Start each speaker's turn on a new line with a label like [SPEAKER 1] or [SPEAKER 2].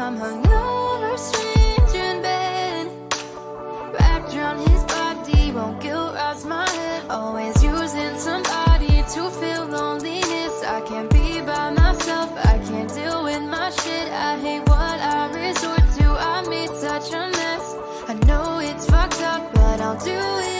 [SPEAKER 1] I'm hungover, stranger in bed, wrapped around his body, won't guilt rise my head. Always using somebody to feel loneliness. I can't be by myself, I can't deal with my shit. I hate what I resort to, I made such a mess. I know it's fucked up, but I'll do it